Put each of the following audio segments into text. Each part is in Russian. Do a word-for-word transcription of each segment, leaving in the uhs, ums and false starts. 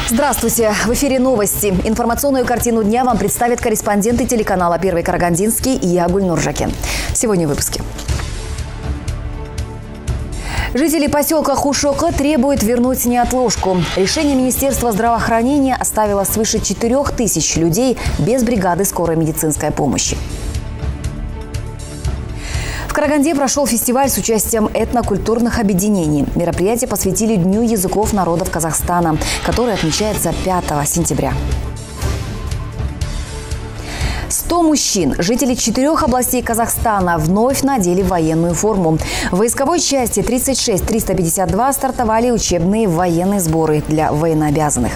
Здравствуйте! В эфире новости. Информационную картину дня вам представят корреспонденты телеканала «Первый Карагандинский» и я, Гульнур Жакен. Сегодня в выпуске. Жители поселка Хушока требуют вернуть неотложку. Решение Министерства здравоохранения оставило свыше четырёх тысяч людей без бригады скорой медицинской помощи. В Караганде прошел фестиваль с участием этнокультурных объединений. Мероприятие посвятили Дню языков народов Казахстана, который отмечается пятого сентября. сто мужчин, жители четырех областей Казахстана, вновь надели военную форму. В войсковой части тридцать шесть триста пятьдесят два стартовали учебные военные сборы для военнообязанных.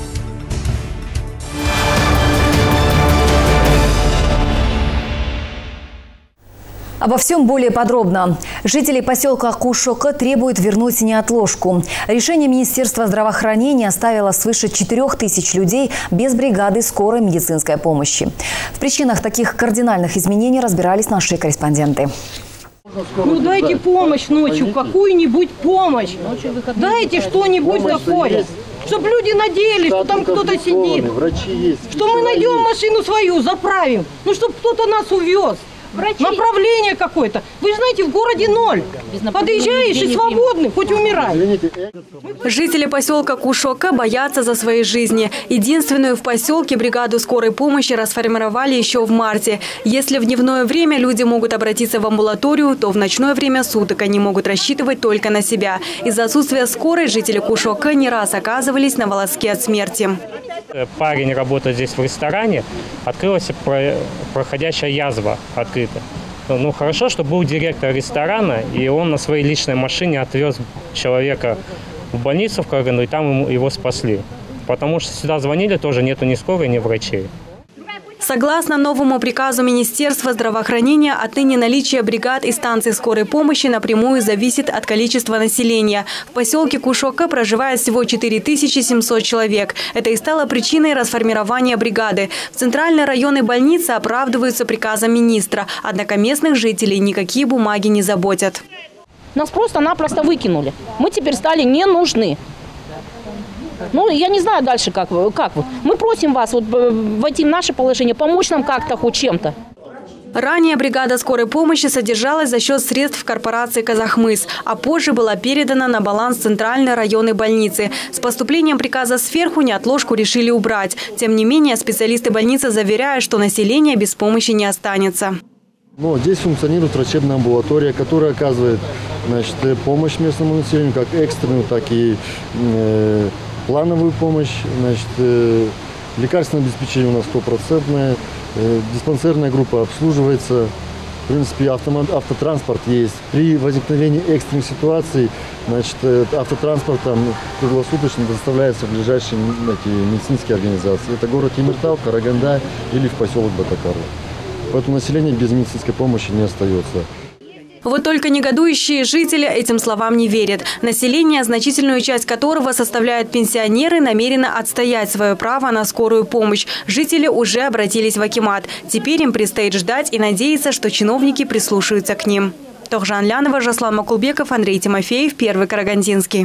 Обо всем более подробно. Жители поселка Хушока требуют вернуть неотложку. Решение Министерства здравоохранения оставило свыше четырёх тысяч людей без бригады скорой медицинской помощи. В причинах таких кардинальных изменений разбирались наши корреспонденты. Ну дайте помощь ночью, какую-нибудь помощь. Дайте что-нибудь такое. Чтобы люди надеялись, что там кто-то сидит. Что мы найдем машину свою, заправим. Ну, чтобы кто-то нас увез. Врачи. Направление какое-то. Вы же знаете, в городе ноль. Подъезжаешь и свободный, хоть умирай. Жители поселка Хушока боятся за свои жизни. Единственную в поселке бригаду скорой помощи расформировали еще в марте. Если в дневное время люди могут обратиться в амбулаторию, то в ночное время суток они могут рассчитывать только на себя. Из-за отсутствия скорой жители Хушока не раз оказывались на волоске от смерти. Парень работает здесь в ресторане, открылась проходящая язва открыта. Ну хорошо, что был директор ресторана, и он на своей личной машине отвез человека в больницу в Караганду, и там его спасли. Потому что сюда звонили, тоже нету ни скорой, ни врачей. Согласно новому приказу Министерства здравоохранения, отныне наличие бригад и станций скорой помощи напрямую зависит от количества населения. В поселке Хушока проживает всего четыре тысячи семьсот человек. Это и стало причиной расформирования бригады. В центральной районной больнице оправдываются приказом министра. Однако местных жителей никакие бумаги не заботят. Нас просто-напросто выкинули. Мы теперь стали не нужны. Ну, я не знаю дальше, как вы. Как вы. Мы просим вас вот, войти в наше положение, помочь нам как-то, хоть чем-то. Ранее бригада скорой помощи содержалась за счет средств корпорации «Казахмыс», а позже была передана на баланс центральной районной больницы. С поступлением приказа сверху неотложку решили убрать. Тем не менее, специалисты больницы заверяют, что население без помощи не останется. Но здесь функционирует врачебная амбулатория, которая оказывает, значит, помощь местному населению, как экстренную, так и э, плановую помощь. Значит, э, лекарственное обеспечение у нас стопроцентное, э, диспансерная группа обслуживается. В принципе, автомат, автотранспорт есть. При возникновении экстренных ситуаций, значит, автотранспорт там круглосуточно доставляется в ближайшие эти, медицинские организации. Это город Темиртау, Караганда или в поселок Батакару. Поэтому население без медицинской помощи не остается. Вот только негодующие жители этим словам не верят. Население, значительную часть которого составляют пенсионеры, намерено отстоять свое право на скорую помощь. Жители уже обратились в акимат. Теперь им предстоит ждать и надеяться, что чиновники прислушаются к ним. Тохжан Лянова, Жаслан Макулбеков, Андрей Тимофеев, Первый Карагандинский.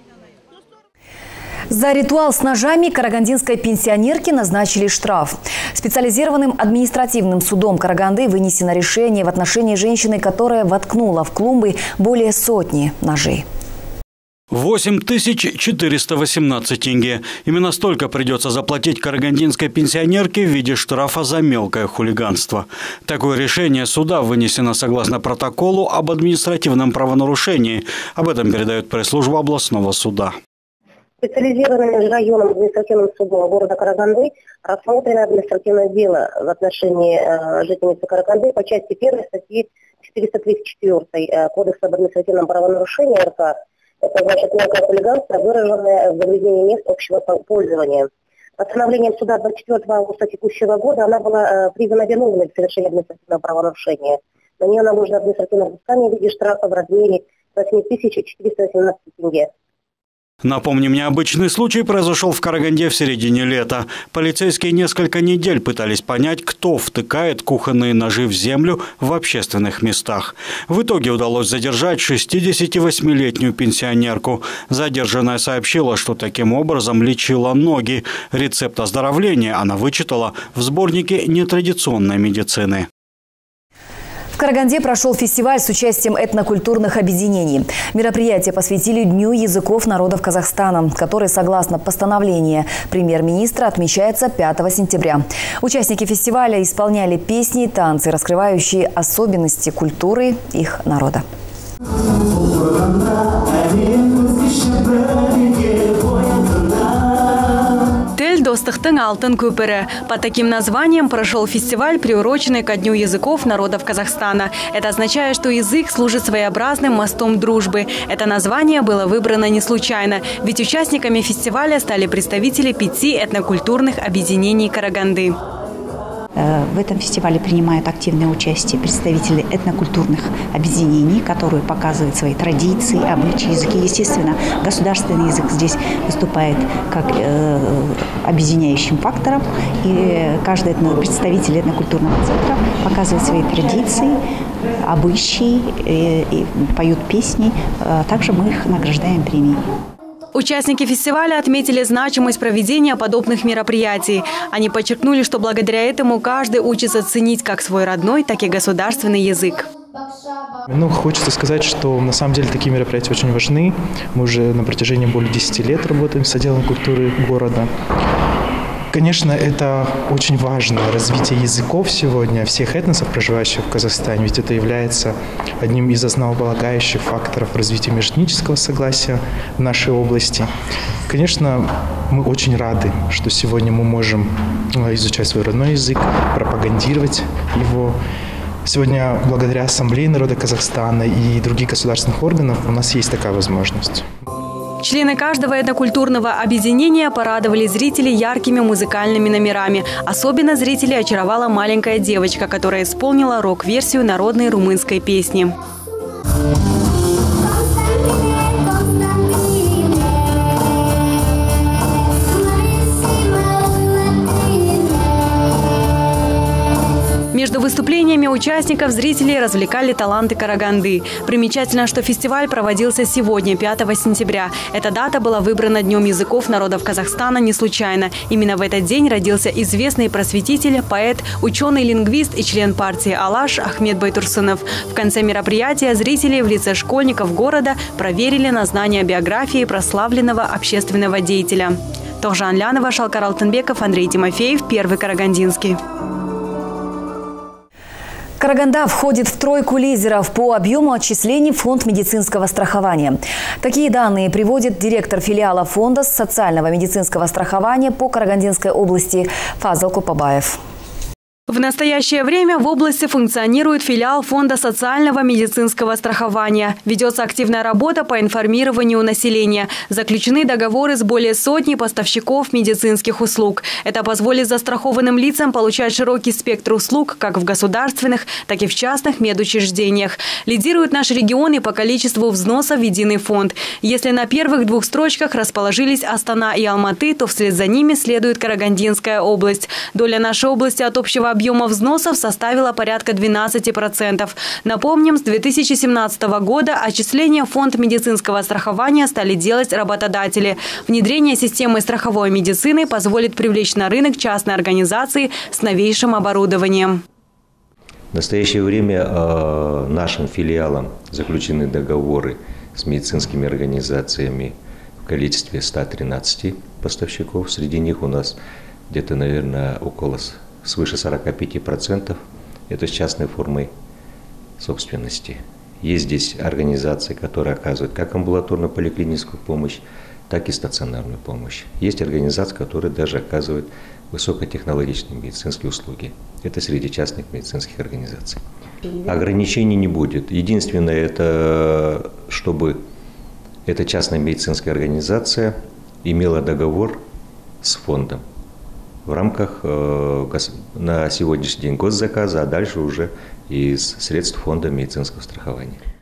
За ритуал с ножами карагандинской пенсионерке назначили штраф. Специализированным административным судом Караганды вынесено решение в отношении женщины, которая воткнула в клумбы более сотни ножей. восемь тысяч четыреста восемнадцать тенге. Именно столько придется заплатить карагандинской пенсионерке в виде штрафа за мелкое хулиганство. Такое решение суда вынесено согласно протоколу об административном правонарушении. Об этом передает пресс-служба областного суда. Специализированным межрайонным административным судом города Караганды рассмотрено административное дело в отношении э, жительницы Караганды по части первой статьи четыреста тридцать четыре э, Кодекса об административном правонарушении РК. Это значит мелкое хулиганство, выраженное в загрязнении мест общего пользования. Постановлением суда двадцать четвёртого августа текущего года она была э, признана виновной в совершении административного правонарушения. На нее наложено административное взыскание в виде штрафа в размере восемь тысяч четыреста восемнадцать тенге. Напомним, необычный случай произошел в Караганде в середине лета. Полицейские несколько недель пытались понять, кто втыкает кухонные ножи в землю в общественных местах. В итоге удалось задержать шестидесятивосьмилетнюю пенсионерку. Задержанная сообщила, что таким образом лечила ноги. Рецепт оздоровления она вычитала в сборнике нетрадиционной медицины. В Караганде прошел фестиваль с участием этнокультурных объединений. Мероприятие посвятили Дню языков народов Казахстана, который, согласно постановлению премьер-министра, отмечается пятого сентября. Участники фестиваля исполняли песни и танцы, раскрывающие особенности культуры их народа. Достыхтың алтын көпірі. Под таким названием прошел фестиваль, приуроченный ко Дню языков народов Казахстана. Это означает, что язык служит своеобразным мостом дружбы. Это название было выбрано не случайно, ведь участниками фестиваля стали представители пяти этнокультурных объединений Караганды. В этом фестивале принимают активное участие представители этнокультурных объединений, которые показывают свои традиции, обычаи, языки. Естественно, государственный язык здесь выступает как э, объединяющим фактором. И каждый представитель этнокультурного центра показывает свои традиции, обычаи, э, и поют песни. Также мы их награждаем премией. Участники фестиваля отметили значимость проведения подобных мероприятий. Они подчеркнули, что благодаря этому каждый учится ценить как свой родной, так и государственный язык. Ну, хочется сказать, что на самом деле такие мероприятия очень важны. Мы уже на протяжении более десяти лет работаем с отделом культуры города. Конечно, это очень важно, развитие языков сегодня, всех этносов, проживающих в Казахстане, ведь это является одним из основополагающих факторов развития межэтнического согласия в нашей области. Конечно, мы очень рады, что сегодня мы можем изучать свой родной язык, пропагандировать его. Сегодня, благодаря Ассамблее народа Казахстана и других государственных органов, у нас есть такая возможность. Члены каждого этнокультурного объединения порадовали зрителей яркими музыкальными номерами. Особенно зрителей очаровала маленькая девочка, которая исполнила рок-версию народной румынской песни. Между выступлениями участников зрителей развлекали таланты Караганды. Примечательно, что фестиваль проводился сегодня, пятого сентября. Эта дата была выбрана Днем языков народов Казахстана не случайно. Именно в этот день родился известный просветитель, поэт, ученый-лингвист и член партии «Алаш» Ахмет Байтурсынов. В конце мероприятия зрители в лице школьников города проверили на знание биографии прославленного общественного деятеля. Тохжан Лянова, Шалкар Алтынбеков, Андрей Тимофеев, Первый Карагандинский. Караганда входит в тройку лидеров по объему отчислений в фонд медицинского страхования. Такие данные приводит директор филиала фонда социального медицинского страхования по Карагандинской области Фазыл Купабаев. В настоящее время в области функционирует филиал Фонда социального медицинского страхования. Ведется активная работа по информированию населения. Заключены договоры с более сотни поставщиков медицинских услуг. Это позволит застрахованным лицам получать широкий спектр услуг как в государственных, так и в частных медучреждениях. Лидирует наш регион и по количеству взносов в единый фонд. Если на первых двух строчках расположились Астана и Алматы, то вслед за ними следует Карагандинская область. Доля нашей области от общего объема взносов составила порядка двенадцати процентов. Напомним, с две тысячи семнадцатого года отчисления в фонд медицинского страхования стали делать работодатели. Внедрение системы страховой медицины позволит привлечь на рынок частные организации с новейшим оборудованием. В настоящее время э, нашим филиалам заключены договоры с медицинскими организациями в количестве ста тринадцати поставщиков. Среди них у нас где-то, наверное, около свыше сорока пяти процентов это с частной формой собственности. Есть здесь организации, которые оказывают как амбулаторную поликлиническую помощь, так и стационарную помощь. Есть организации, которые даже оказывают высокотехнологичные медицинские услуги. Это среди частных медицинских организаций. Ограничений не будет. Единственное, это чтобы эта частная медицинская организация имела договор с фондом в рамках э, на сегодняшний день госзаказа, а дальше уже из средств фонда медицинского страхования.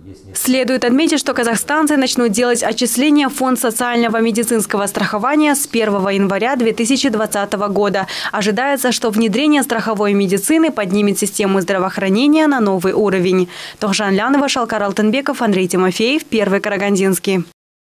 Следует отметить, что казахстанцы начнут делать отчисления в Фонд социального медицинского страхования с первого января две тысячи двадцатого года. Ожидается, что внедрение страховой медицины поднимет систему здравоохранения на новый уровень. Тохжан Лянова, Шалкар Алтынбеков, Андрей Тимофеев, Первый Карагандинский.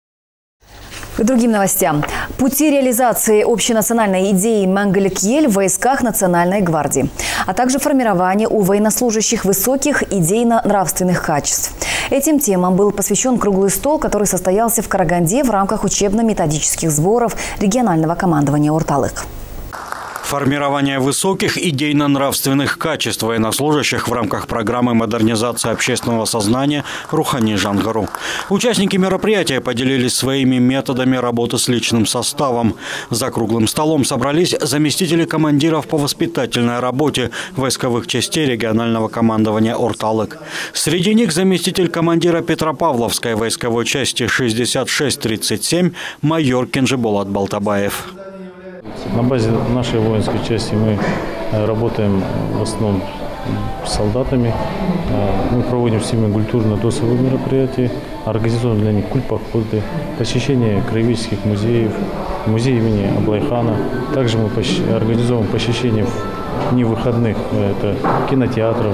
К другим новостям. Пути реализации общенациональной идеи «Мәңгілік ел» в войсках Национальной гвардии, а также формирование у военнослужащих высоких идейно-нравственных качеств. Этим темам был посвящен круглый стол, который состоялся в Караганде в рамках учебно-методических сборов регионального командования «Орталык». Формирование высоких идейно-нравственных качеств военнослужащих в рамках программы модернизации общественного сознания «Рухани Жангару». Участники мероприятия поделились своими методами работы с личным составом. За круглым столом собрались заместители командиров по воспитательной работе войсковых частей регионального командования «Орталык». Среди них заместитель командира Петропавловской войсковой части шестьдесят шесть тридцать семь майор Кенжеболат Балтабаев. На базе нашей воинской части мы работаем в основном с солдатами. Мы проводим с ними культурно-досовые мероприятия, организуем для них культпоходы, посещение краеведческих музеев, музей имени Аблайхана. Также мы организуем посещение в дни выходных, это кинотеатров.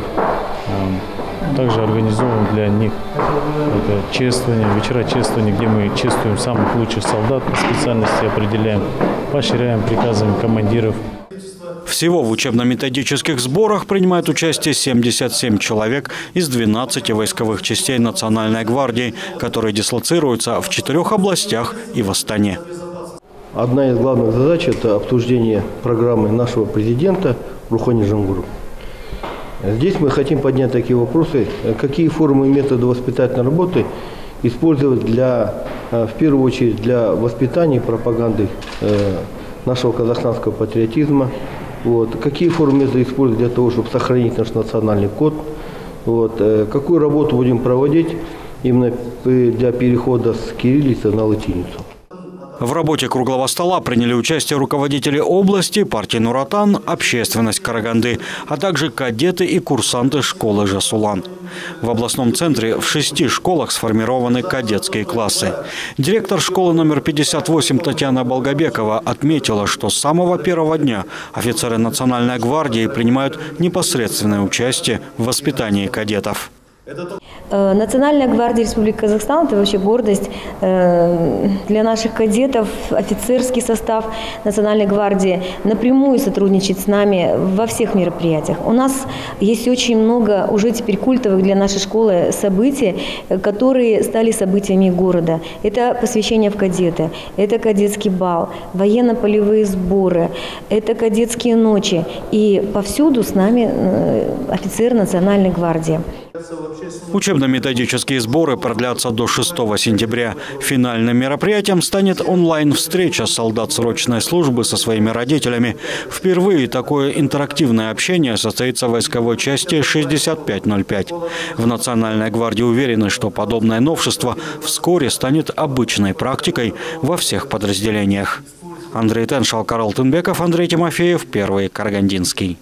Также организовываем для них это чествование, вечера чествования, где мы чествуем самых лучших солдат по специальности, определяем, поощряем приказами командиров. Всего в учебно-методических сборах принимают участие семьдесят семь человек из двенадцати войсковых частей Национальной гвардии, которые дислоцируются в четырех областях и в Астане. Одна из главных задач – это обсуждение программы нашего президента «Рухани Жангару». Здесь мы хотим поднять такие вопросы, какие формы и методы воспитательной работы использовать для, в первую очередь для воспитания и пропаганды нашего казахстанского патриотизма, вот, какие формы и методы использовать для того, чтобы сохранить наш национальный код, вот, какую работу будем проводить именно для перехода с кириллицы на латиницу. В работе круглого стола приняли участие руководители области, партии «Нуратан», общественность Караганды, а также кадеты и курсанты школы «Жасулан». В областном центре в шести школах сформированы кадетские классы. Директор школы номер пятьдесят восемь Татьяна Болгобекова отметила, что с самого первого дня офицеры Национальной гвардии принимают непосредственное участие в воспитании кадетов. Национальная гвардия Республики Казахстан – это вообще гордость для наших кадетов. Офицерский состав Национальной гвардии напрямую сотрудничает с нами во всех мероприятиях. У нас есть очень много уже теперь культовых для нашей школы событий, которые стали событиями города. Это посвящение в кадеты, это кадетский бал, военно-полевые сборы, это кадетские ночи. И повсюду с нами офицеры Национальной гвардии. Учебно-методические сборы продлятся до шестого сентября. Финальным мероприятием станет онлайн-встреча солдат срочной службы со своими родителями. Впервые такое интерактивное общение состоится в войсковой части шестьдесят пять ноль пять. В Национальной гвардии уверены, что подобное новшество вскоре станет обычной практикой во всех подразделениях. Андрей Тен, Шалкар Алтынбеков, Андрей Тимофеев, Первый Карагандинский.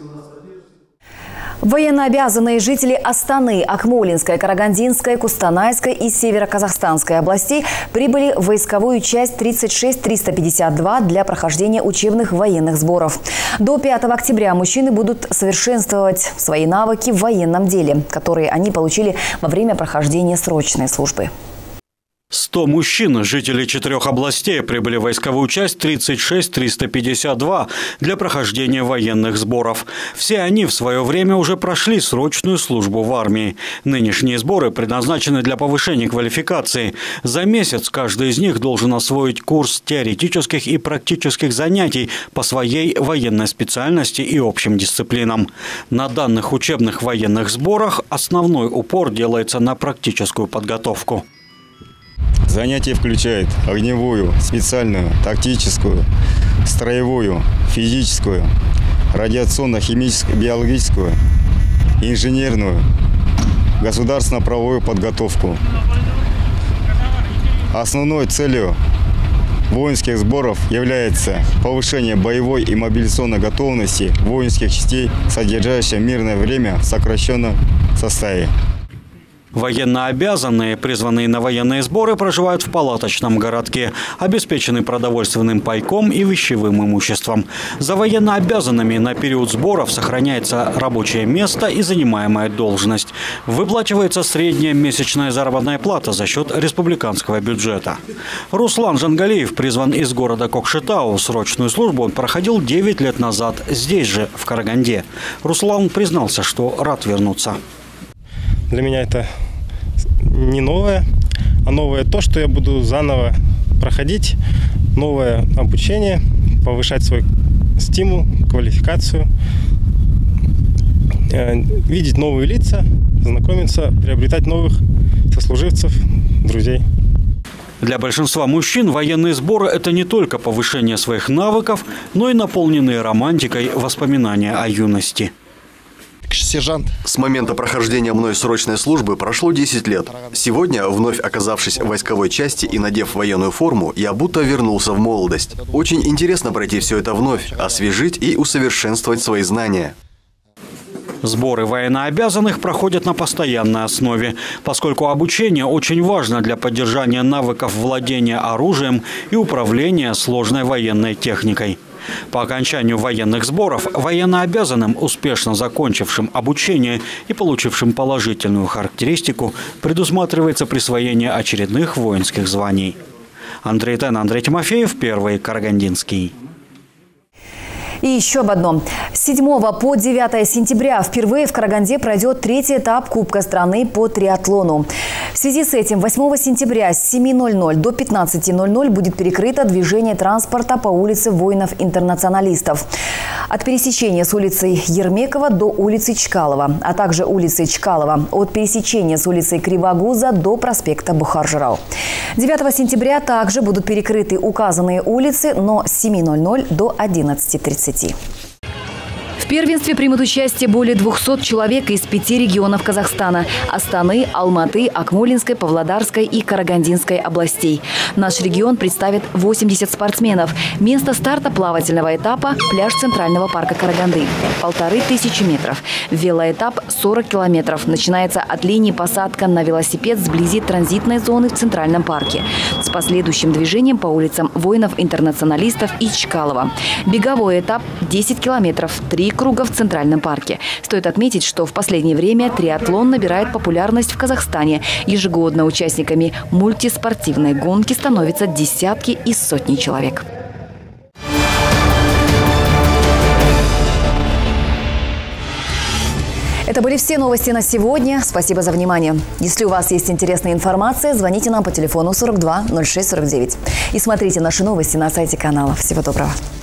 Военнообязанные жители Астаны, Акмолинской, Карагандинской, Кустанайской и Северо-Казахстанской областей прибыли в войсковую часть тридцать шесть триста пятьдесят два для прохождения учебных военных сборов. До пятого октября мужчины будут совершенствовать свои навыки в военном деле, которые они получили во время прохождения срочной службы. сто мужчин, жителей четырех областей, прибыли в войсковую часть тридцать шесть триста пятьдесят два для прохождения военных сборов. Все они в свое время уже прошли срочную службу в армии. Нынешние сборы предназначены для повышения квалификации. За месяц каждый из них должен освоить курс теоретических и практических занятий по своей военной специальности и общим дисциплинам. На данных учебных военных сборах основной упор делается на практическую подготовку. Занятия включают огневую, специальную, тактическую, строевую, физическую, радиационно-химическую, биологическую, инженерную, государственно-правовую подготовку. Основной целью воинских сборов является повышение боевой и мобилизационной готовности воинских частей, содержащих мирное время в сокращенном составе. Военнообязанные, призванные на военные сборы, проживают в палаточном городке, обеспечены продовольственным пайком и вещевым имуществом. За военнообязанными на период сборов сохраняется рабочее место и занимаемая должность. Выплачивается средняя месячная заработная плата за счет республиканского бюджета. Руслан Жангалиев призван из города Кокшетау. Срочную службу он проходил девять лет назад, здесь же, в Караганде. Руслан признался, что рад вернуться. Для меня это не новое, а новое то, что я буду заново проходить, новое обучение, повышать свой стимул, квалификацию, видеть новые лица, знакомиться, приобретать новых сослуживцев, друзей. Для большинства мужчин военные сборы – это не только повышение своих навыков, но и наполненные романтикой воспоминания о юности. Сержант. С момента прохождения мной срочной службы прошло десять лет. Сегодня, вновь оказавшись в войсковой части и надев военную форму, я будто вернулся в молодость. Очень интересно пройти все это вновь, освежить и усовершенствовать свои знания. Сборы военнообязанных проходят на постоянной основе, поскольку обучение очень важно для поддержания навыков владения оружием и управления сложной военной техникой. По окончанию военных сборов военнообязанным, успешно закончившим обучение и получившим положительную характеристику, предусматривается присвоение очередных воинских званий. Андрей Тен, Андрей Тимофеев, Первый Карагандинский. И еще об одном. С седьмого по девятое сентября впервые в Караганде пройдет третий этап Кубка страны по триатлону. В связи с этим восьмого сентября с семи ноль-ноль до пятнадцати ноль-ноль будет перекрыто движение транспорта по улице воинов-интернационалистов. От пересечения с улицей Ермекова до улицы Чкалова, а также улицы Чкалова. От пересечения с улицей Кривогуза до проспекта Бухар-Жырау. девятого сентября также будут перекрыты указанные улицы, но с семи ноль-ноль до одиннадцати тридцати. В первенстве примут участие более двухсот человек из пяти регионов Казахстана – Астаны, Алматы, Акмолинской, Павлодарской и Карагандинской областей. Наш регион представит восемьдесят спортсменов. Место старта плавательного этапа – пляж Центрального парка Караганды. Полторы тысячи метров. Велоэтап – сорок километров. Начинается от линии посадка на велосипед вблизи транзитной зоны в Центральном парке. С последующим движением по улицам воинов-интернационалистов и Чкалова. Беговой этап – десять километров. Три круга в Центральном парке. Стоит отметить, что в последнее время триатлон набирает популярность в Казахстане. Ежегодно участниками мультиспортивной гонки становятся десятки и сотни человек. Это были все новости на сегодня. Спасибо за внимание. Если у вас есть интересная информация, звоните нам по телефону сорок два ноль шесть сорок девять. И смотрите наши новости на сайте канала. Всего доброго.